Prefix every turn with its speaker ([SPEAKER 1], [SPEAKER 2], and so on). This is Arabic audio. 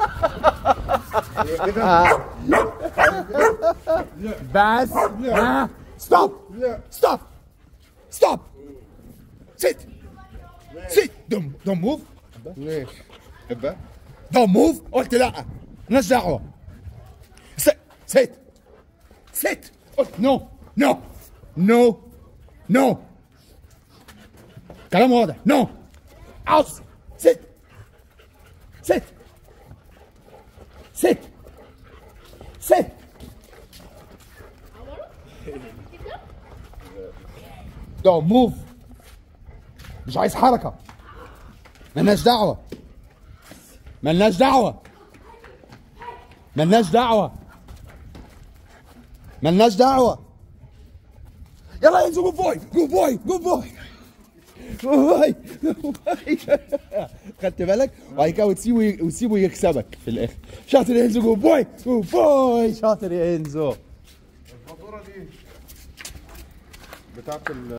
[SPEAKER 1] بس ها ستوب ستوب ستوب سيت سيت دون موف
[SPEAKER 2] ليش؟ ابا
[SPEAKER 1] دون موف قلت لا مالناش دعوه سيت سيت قلت نو نو نو نو كلام واضح نو عاوز سيت سيت سيت سيت دون موف مش عايز حركة ملناش دعوة ملناش دعوة ملناش دعوة ملناش دعوة يلا يا انزو، جود بوي جود بوي جود بوي جود بوي خدت بالك؟ وبعد كده وتسيبه يكسبك في الاخر. شاطر يا انزو، جود بوي جود بوي، شاطر يا انزو.
[SPEAKER 2] الفاتورة دي بتاعت